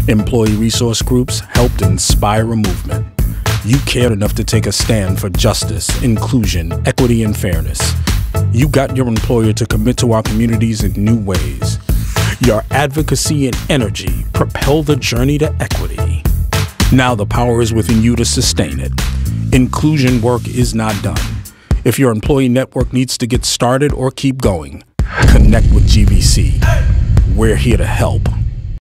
Employee resource groups helped inspire a movement. You cared enough to take a stand for justice, inclusion, equity, and fairness. You got your employer to commit to our communities in new ways. Your advocacy and energy propel the journey to equity. Now the power is within you to sustain it. Inclusion work is not done. If your employee network needs to get started or keep going, connect with GVC. We're here to help.